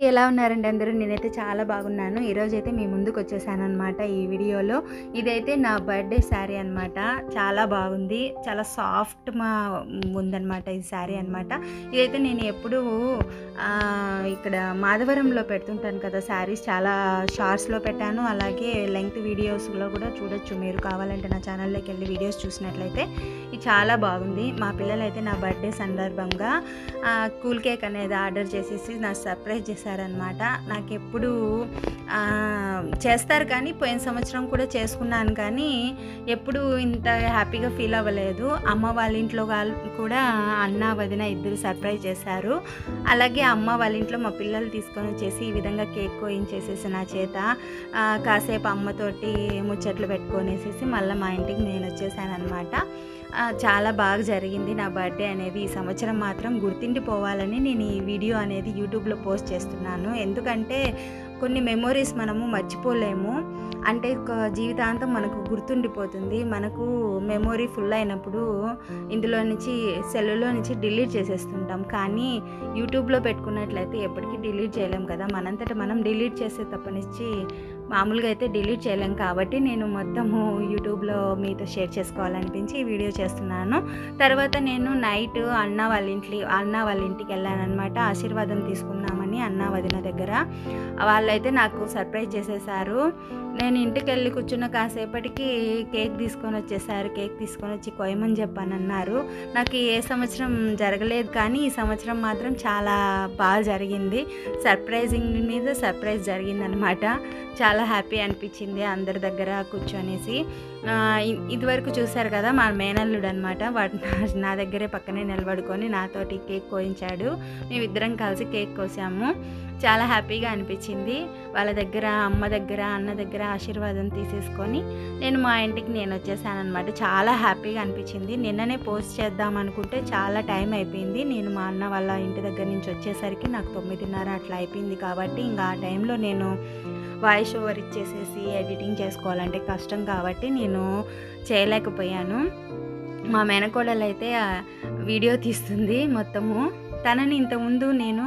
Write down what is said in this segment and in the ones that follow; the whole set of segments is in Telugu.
ఎలా ఉన్నారండి అందరూ? నేనైతే చాలా బాగున్నాను. ఈరోజైతే మీ ముందుకొచ్చేసాననమాట ఈ వీడియోలో. ఇదైతే నా బర్త్‌డే శారీ అనమాట. చాలా బాగుంది. చాలా సాఫ్ట్ ఉందనమాట ఈ శారీ అనమాట. ఇదైతే నేను ఎప్పుడూ ఇక్కడ మాధవరంలో పెడుతుంటాను కదా శారీస్, చాలా షార్ట్స్‌లో పెట్టాను. అలాగే లెంగ్త్ వీడియోస్‌లో కూడా చూడొచ్చు మీరు కావాలంటే నా ఛానల్లోకి వెళ్ళి వీడియోస్ చూసినట్లయితే. ఇది చాలా బాగుంది. మా పిల్లలైతే నా బర్త్‌డే సందర్భంగా కూల్ కేక్ అనేది ఆర్డర్ చేసేసి నాకు సర్ప్రైజ్ చేశారనమాట. నాకెప్పుడు చేస్తారు కానీ పోయిన సంవత్సరం కూడా చేసుకున్నాను, కానీ ఎప్పుడు ఇంత హ్యాపీగా ఫీల్ అవ్వలేదు. అమ్మ వాళ్ళ ఇంట్లో వాళ్ళు కూడా అన్న వదిన ఇద్దరు సర్ప్రైజ్ చేశారు. అలాగే అమ్మ వాళ్ళ ఇంట్లో మా పిల్లలు తీసుకొని వచ్చేసి ఈ విధంగా కేక్ కోయించేసేసి నా చేత కాసేపు అమ్మతోటి ముచ్చట్లు పెట్టుకొనేసేసి మళ్ళీ మా ఇంటికి నేను వచ్చేసాను అనమాట. చాలా బాగా జరిగింది నా బర్త్డే అనేది. ఈ సంవత్సరం మాత్రం గుర్తుండిపోవాలని నేను ఈ వీడియో అనేది యూట్యూబ్లో పోస్ట్ చేస్తున్నాను. ఎందుకంటే కొన్ని మెమొరీస్ మనము మర్చిపోలేము, అంటే జీవితాంతం మనకు గుర్తుండిపోతుంది. మనకు మెమొరీ ఫుల్ అయినప్పుడు ఇందులో నుంచి సెల్లులో నుంచి డిలీట్ చేసేస్తుంటాం, కానీ యూట్యూబ్లో పెట్టుకున్నట్లయితే ఎప్పటికీ డిలీట్ చేయలేం కదా. మనంతటా మనం డిలీట్ చేసే తప్పనిచ్చి మామూలుగా అయితే డిలీట్ చేయలేం. కాబట్టి నేను మొత్తము యూట్యూబ్లో మీతో షేర్ చేసుకోవాలనిపించి ఈ వీడియో చేస్తున్నాను. తర్వాత నేను నైట్ అన్న వాళ్ళ ఇంటికి వెళ్ళాను అనమాట. ఆశీర్వాదం తీసుకుందామని అన్న వదిన దగ్గర. వాళ్ళైతే నాకు సర్ప్రైజ్ చేసేసారు. నేను ఇంటికి వెళ్ళి కూర్చున్న కాసేపటికి కేక్ తీసుకొని వచ్చేసారు. కేక్ తీసుకొని వచ్చి కోయమని చెప్పానన్నారు. నాకు ఏ సంవత్సరం జరగలేదు, కానీ ఈ సంవత్సరం మాత్రం చాలా బాగా జరిగింది. సర్ప్రైజింగ్ మీద సర్ప్రైజ్ జరిగిందనమాట. చాలా హ్యాపీ అనిపించింది అందరి దగ్గర కూర్చొనేసి. ఇదివరకు చూశారు కదా మా మేనల్లుడు అనమాట, వాడు నా దగ్గరే పక్కనే నిలబడుకొని నాతోటి కేక్ కోయించాడు. మేమిద్దరం కలిసి కేక్ కోసాము. చాలా హ్యాపీగా అనిపించింది. వాళ్ళ దగ్గర అమ్మ దగ్గర అన్న దగ్గర ఆశీర్వాదం తీసేసుకొని నేను మా ఇంటికి నేను వచ్చేసాను అనమాట. చాలా హ్యాపీగా అనిపించింది. నిన్ననే పోస్ట్ చేద్దాం అనుకుంటే చాలా టైం అయిపోయింది. నేను మా అన్న వాళ్ళ ఇంటి దగ్గర నుంచి వచ్చేసరికి నాకు 9:30 అట్లా అయిపోయింది. కాబట్టి ఇంకా ఆ టైంలో నేను వాయిస్ ఓవర్ ఇచ్చేసేసి ఎడిటింగ్ చేసుకోవాలంటే కష్టం, కాబట్టి నేను చేయలేకపోయాను. మా మేనకోడలు అయితే వీడియో తీస్తుంది మొత్తము. తనని ఇంతకుముందు నేను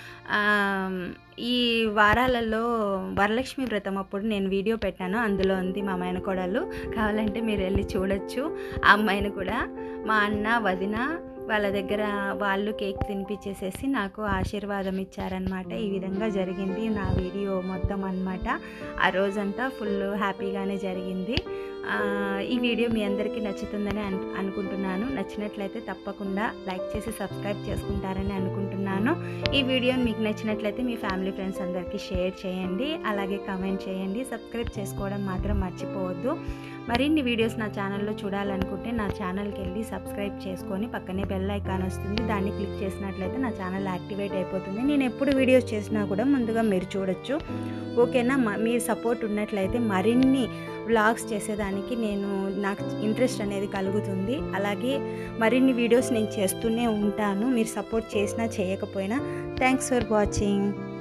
ఈ వారాలలో వరలక్ష్మి వ్రతం అప్పుడు నేను వీడియో పెట్టాను, అందులో ఉంది మా మేనకోడలు. కావాలంటే మీరు వెళ్ళి చూడొచ్చు ఆ అమ్మాయిని కూడా. మా అన్న వదిన వాళ్ళ దగ్గర వాళ్ళు కేక్ తినిపించేసేసి నాకు ఆశీర్వాదం ఇచ్చారనమాట. ఈ విధంగా జరిగింది నా వీడియో మొత్తం అనమాట. ఆ రోజంతా ఫుల్ హ్యాపీగానే జరిగింది. ఈ వీడియో మీ అందరికీ నచ్చుతుందని అనుకుంటున్నాను. నచ్చినట్లయితే తప్పకుండా లైక్ చేసి సబ్స్క్రైబ్ చేసుకుంటారని అనుకుంటున్నాను. ఈ వీడియో మీకు నచ్చినట్లయితే మీ ఫ్యామిలీ ఫ్రెండ్స్ అందరికీ షేర్ చేయండి, అలాగే కామెంట్ చేయండి. సబ్స్క్రైబ్ చేసుకోవడం మాత్రం మర్చిపోవద్దు. మరిన్ని వీడియోస్ నా ఛానల్లో చూడాలనుకుంటే నా ఛానల్కి వెళ్ళి సబ్స్క్రైబ్ చేసుకొని పక్కనే బెల్ ఐకాన్ వస్తుంది, దాన్ని క్లిక్ చేసినట్లయితే నా ఛానల్ యాక్టివేట్ అయిపోతుంది. నేను ఎప్పుడు వీడియోస్ చేసినా కూడా ముందుగా మీరు చూడొచ్చు. ఓకేనా? మీరు సపోర్ట్ ఉన్నట్లయితే మరిన్ని వ్లాగ్స్ చేసేదానికి నాకు ఇంట్రెస్ట్ అనేది కలుగుతుంది. అలాగే మరిన్ని వీడియోస్ నేను చేస్తూనే ఉంటాను, మీరు సపోర్ట్ చేసినా చేయకపోయినా. Thanks for watching.